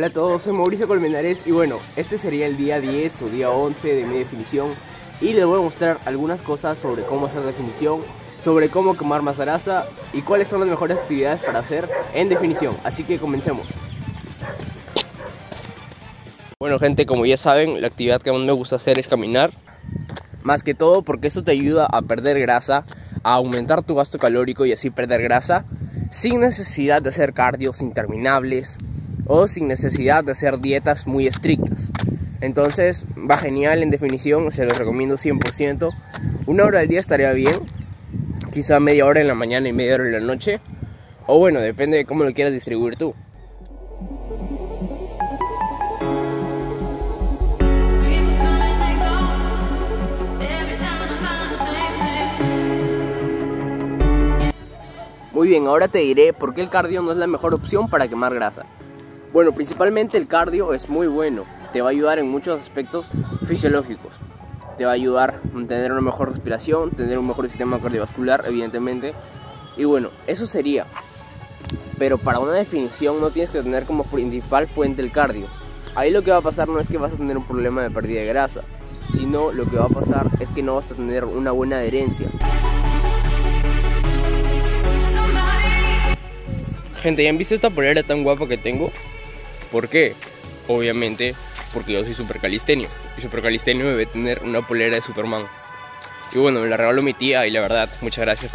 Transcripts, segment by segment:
a todos, soy Mauricio Colmenares y bueno, este sería el día 10 o día 11 de mi definición y les voy a mostrar algunas cosas sobre cómo hacer definición, sobre cómo quemar más grasa y cuáles son las mejores actividades para hacer en definición, así que comencemos. Bueno gente, como ya saben, la actividad que más me gusta hacer es caminar, más que todo porque eso te ayuda a perder grasa, a aumentar tu gasto calórico y así perder grasa sin necesidad de hacer cardios interminables o sin necesidad de hacer dietas muy estrictas. Entonces va genial en definición, se los recomiendo 100%. Una hora al día estaría bien, quizá media hora en la mañana y media hora en la noche, o bueno, depende de cómo lo quieras distribuir tú. Muy bien, ahora te diré por qué el cardio no es la mejor opción para quemar grasa. Bueno, principalmente el cardio es muy bueno, te va a ayudar en muchos aspectos fisiológicos. Te va a ayudar a tener una mejor respiración, tener un mejor sistema cardiovascular, evidentemente. Y bueno, eso sería. Pero para una definición no tienes que tener como principal fuente el cardio. Ahí lo que va a pasar no es que vas a tener un problema de pérdida de grasa, sino lo que va a pasar es que no vas a tener una buena adherencia. Gente, ¿ya han visto esta polera tan guapa que tengo? ¿Por qué? Obviamente porque yo soy super calistenio. Y super calistenio debe tener una polera de Superman. Y bueno, me la regaló mi tía y la verdad, muchas gracias.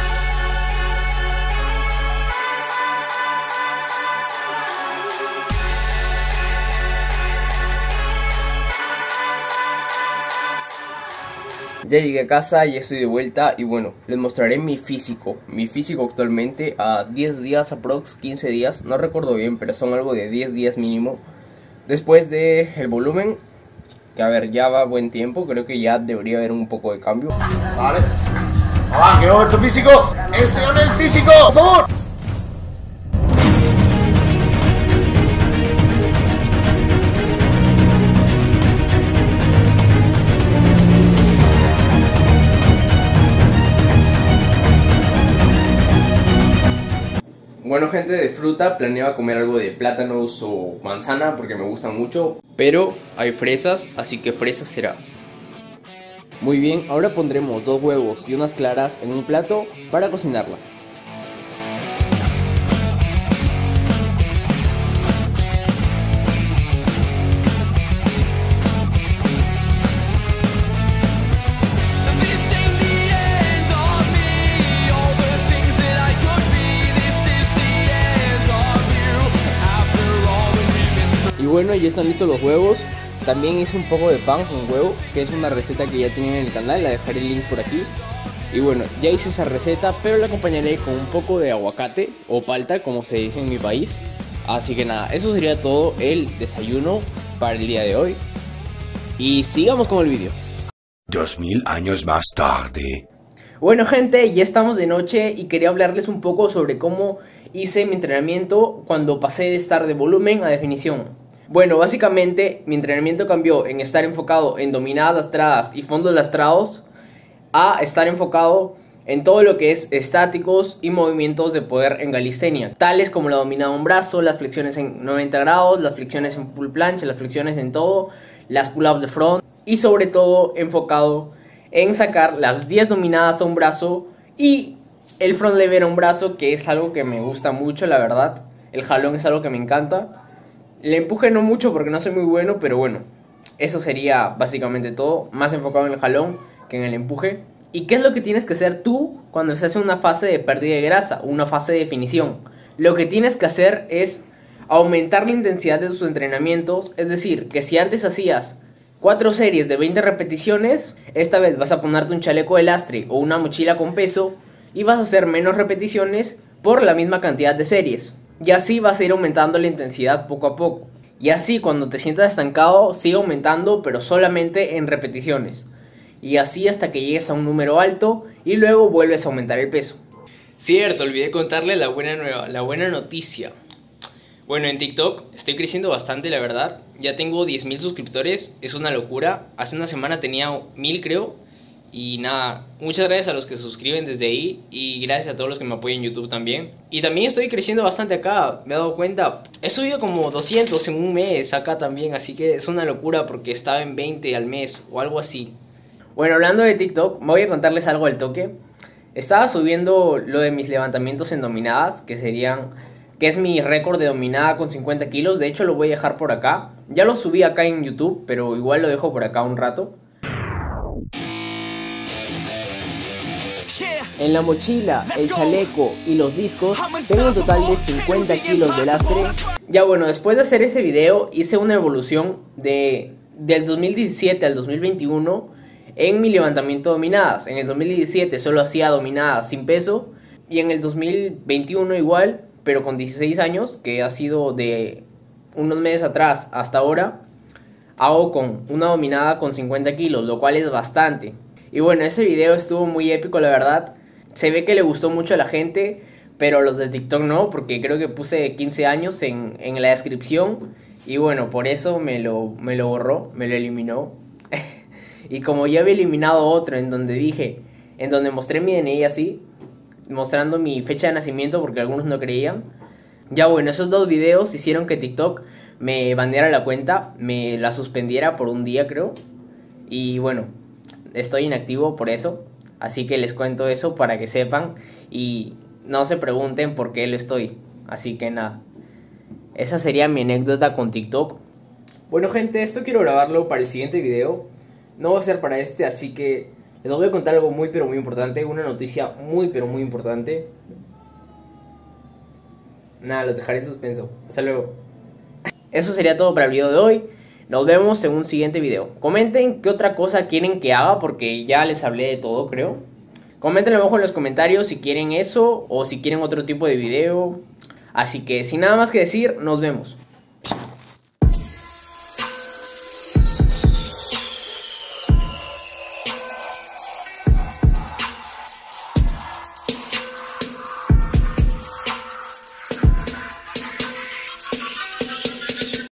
Ya llegué a casa, ya estoy de vuelta y bueno, les mostraré mi físico actualmente a 10 días aprox, 15 días, no recuerdo bien, pero son algo de 10 días mínimo. Después de el volumen, que a ver, ya va buen tiempo, creo que ya debería haber un poco de cambio. Vale, quiero ver tu físico, enséñame el físico, por favor. Bueno gente, de fruta planeaba comer algo de plátanos o manzana porque me gustan mucho, pero hay fresas, así que fresas será. Muy bien, ahora pondremos 2 huevos y unas claras en un plato para cocinarlas. Y bueno, ya están listos los huevos. También hice un poco de pan con huevo, que es una receta que ya tienen en el canal, la dejaré el link por aquí. Y bueno, ya hice esa receta, pero la acompañaré con un poco de aguacate o palta, como se dice en mi país. Así que nada, eso sería todo el desayuno para el día de hoy. Y sigamos con el vídeo. 2000 años más tarde. Bueno gente, ya estamos de noche y quería hablarles un poco sobre cómo hice mi entrenamiento cuando pasé de estar de volumen a definición. Bueno, básicamente mi entrenamiento cambió en estar enfocado en dominadas lastradas y fondos lastrados a estar enfocado en todo lo que es estáticos y movimientos de poder en calistenia, tales como la dominada a un brazo, las flexiones en 90 grados, las flexiones en full planche, las flexiones en todo, las pull-ups de front y sobre todo enfocado en sacar las 10 dominadas a un brazo y el front lever a un brazo, que es algo que me gusta mucho, la verdad. El jalón es algo que me encanta. El empuje no mucho porque no soy muy bueno, pero bueno, eso sería básicamente todo, más enfocado en el jalón que en el empuje. ¿Y qué es lo que tienes que hacer tú cuando estás en una fase de pérdida de grasa, una fase de definición? Lo que tienes que hacer es aumentar la intensidad de tus entrenamientos, es decir, que si antes hacías 4 series de 20 repeticiones, esta vez vas a ponerte un chaleco de lastre o una mochila con peso y vas a hacer menos repeticiones por la misma cantidad de series. Y así vas a ir aumentando la intensidad poco a poco. Y así cuando te sientas estancado, sigue aumentando pero solamente en repeticiones. Y así hasta que llegues a un número alto y luego vuelves a aumentar el peso. Cierto, olvidé contarle la buena noticia. Bueno, en TikTok estoy creciendo bastante, la verdad. Ya tengo 10.000 suscriptores, es una locura. Hace una semana tenía 1.000 creo. Y nada, muchas gracias a los que se suscriben desde ahí y gracias a todos los que me apoyan en YouTube también. Y también estoy creciendo bastante acá, me he dado cuenta. He subido como 200 en un mes acá también, así que es una locura porque estaba en 20 al mes o algo así. Bueno, hablando de TikTok, me voy a contarles algo al toque. Estaba subiendo lo de mis levantamientos en dominadas, que es mi récord de dominada con 50 kilos. De hecho lo voy a dejar por acá. Ya lo subí acá en YouTube, pero igual lo dejo por acá un rato. En la mochila, el chaleco y los discos tengo un total de 50 kilos de lastre. Ya bueno, después de hacer ese video hice una evolución del 2017 al 2021 en mi levantamiento de dominadas. En el 2017 solo hacía dominadas sin peso y en el 2021 igual, pero con 16 años, que ha sido de unos meses atrás hasta ahora, hago con una dominada con 50 kilos, lo cual es bastante. Y bueno, ese video estuvo muy épico, la verdad. Se ve que le gustó mucho a la gente, pero los de TikTok no, porque creo que puse 15 años en la descripción. Y bueno, por eso me lo borró, me lo eliminó. Y como ya había eliminado otro en donde mostré mi DNI así, mostrando mi fecha de nacimiento porque algunos no creían. Ya bueno, esos dos videos hicieron que TikTok me baneara la cuenta, me la suspendiera por un día creo. Y bueno, estoy inactivo por eso, así que les cuento eso para que sepan y no se pregunten por qué lo estoy. Así que nada, esa sería mi anécdota con TikTok. Bueno gente, esto quiero grabarlo para el siguiente video. No va a ser para este, así que les voy a contar algo muy pero muy importante. Una noticia muy pero muy importante. Nada, los dejaré en suspenso. Hasta luego. Eso sería todo para el video de hoy. Nos vemos en un siguiente video. Comenten qué otra cosa quieren que haga, porque ya les hablé de todo, creo. Comenten abajo en los comentarios si quieren eso o si quieren otro tipo de video. Así que sin nada más que decir, nos vemos.